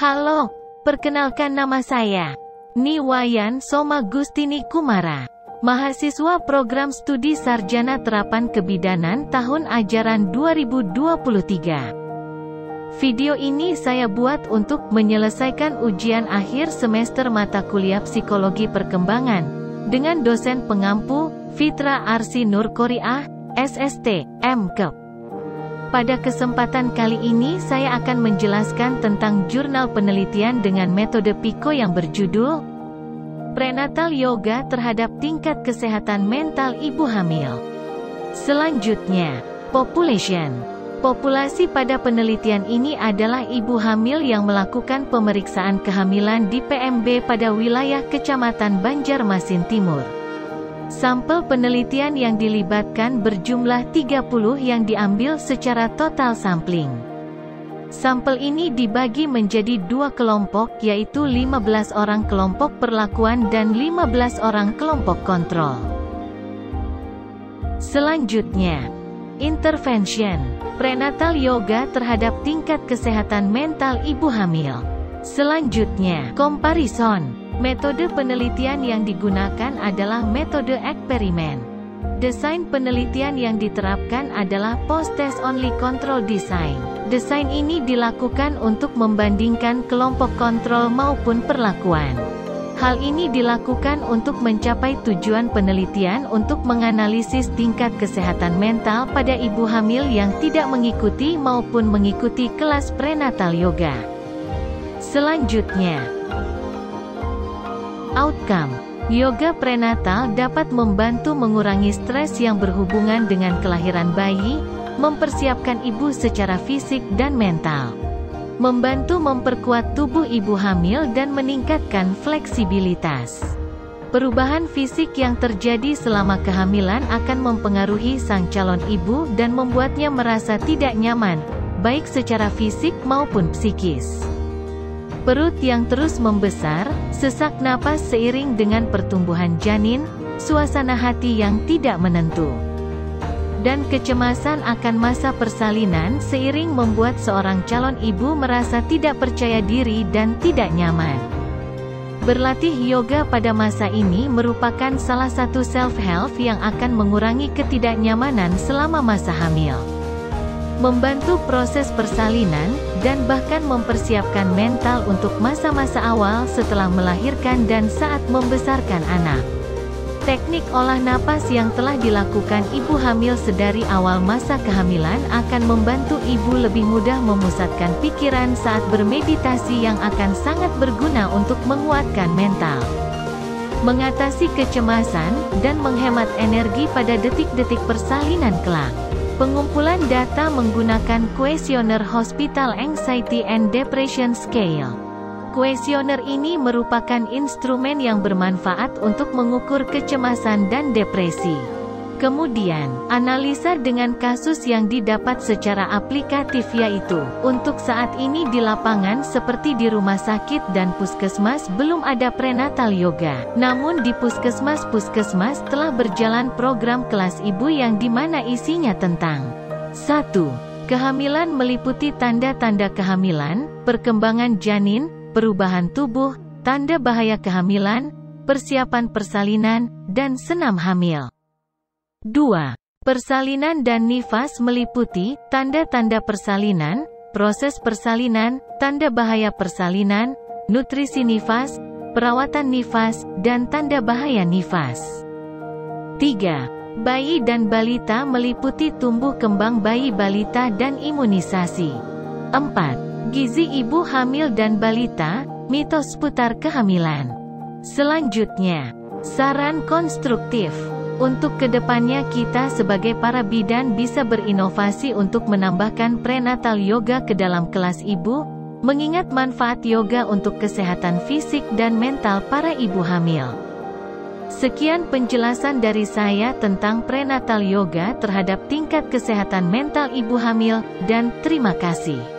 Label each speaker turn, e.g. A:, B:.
A: Halo, perkenalkan nama saya Niwayan Soma Gustini Kumara, mahasiswa program studi sarjana terapan kebidanan tahun ajaran 2023. Video ini saya buat untuk menyelesaikan ujian akhir semester mata kuliah Psikologi Perkembangan dengan dosen pengampu Fitra Arsi Nurkoriah, SST, M.Kep. Pada kesempatan kali ini saya akan menjelaskan tentang jurnal penelitian dengan metode PICO yang berjudul Prenatal Yoga terhadap tingkat kesehatan mental ibu hamil. Selanjutnya, population. Populasi pada penelitian ini adalah ibu hamil yang melakukan pemeriksaan kehamilan di PMB pada wilayah Kecamatan Banjarmasin Timur. Sampel penelitian yang dilibatkan berjumlah 30 yang diambil secara total sampling. Sampel ini dibagi menjadi dua kelompok, yaitu 15 orang kelompok perlakuan dan 15 orang kelompok kontrol. Selanjutnya, intervention. Prenatal yoga terhadap tingkat kesehatan mental ibu hamil. Selanjutnya, comparison. Metode penelitian yang digunakan adalah metode eksperimen. Desain penelitian yang diterapkan adalah post-test only control design. Desain ini dilakukan untuk membandingkan kelompok kontrol maupun perlakuan. Hal ini dilakukan untuk mencapai tujuan penelitian untuk menganalisis tingkat kesehatan mental pada ibu hamil yang tidak mengikuti maupun mengikuti kelas prenatal yoga. Selanjutnya, outcome. Yoga prenatal dapat membantu mengurangi stres yang berhubungan dengan kelahiran bayi, mempersiapkan ibu secara fisik dan mental, membantu memperkuat tubuh ibu hamil dan meningkatkan fleksibilitas. Perubahan fisik yang terjadi selama kehamilan akan mempengaruhi sang calon ibu dan membuatnya merasa tidak nyaman, baik secara fisik maupun psikis. Perut yang terus membesar, sesak napas seiring dengan pertumbuhan janin, suasana hati yang tidak menentu, dan kecemasan akan masa persalinan seiring membuat seorang calon ibu merasa tidak percaya diri dan tidak nyaman. Berlatih yoga pada masa ini merupakan salah satu self-help yang akan mengurangi ketidaknyamanan selama masa hamil, membantu proses persalinan, dan bahkan mempersiapkan mental untuk masa-masa awal setelah melahirkan dan saat membesarkan anak. Teknik olah napas yang telah dilakukan ibu hamil sedari awal masa kehamilan akan membantu ibu lebih mudah memusatkan pikiran saat bermeditasi yang akan sangat berguna untuk menguatkan mental, mengatasi kecemasan, dan menghemat energi pada detik-detik persalinan kelak. Pengumpulan data menggunakan kuesioner Hospital Anxiety and Depression Scale. Kuesioner ini merupakan instrumen yang bermanfaat untuk mengukur kecemasan dan depresi. Kemudian, analisa dengan kasus yang didapat secara aplikatif yaitu, untuk saat ini di lapangan seperti di rumah sakit dan puskesmas belum ada prenatal yoga. Namun di puskesmas-puskesmas telah berjalan program kelas ibu yang dimana isinya tentang 1. Kehamilan meliputi tanda-tanda kehamilan, perkembangan janin, perubahan tubuh, tanda bahaya kehamilan, persiapan persalinan, dan senam hamil. 2. Persalinan dan nifas meliputi tanda-tanda persalinan, proses persalinan, tanda bahaya persalinan, nutrisi nifas, perawatan nifas, dan tanda bahaya nifas. 3. Bayi dan balita meliputi tumbuh kembang bayi balita dan imunisasi. 4. Gizi ibu hamil dan balita, mitos seputar kehamilan. Selanjutnya, saran konstruktif. Untuk kedepannya kita sebagai para bidan bisa berinovasi untuk menambahkan prenatal yoga ke dalam kelas ibu, mengingat manfaat yoga untuk kesehatan fisik dan mental para ibu hamil. Sekian penjelasan dari saya tentang prenatal yoga terhadap tingkat kesehatan mental ibu hamil, dan terima kasih.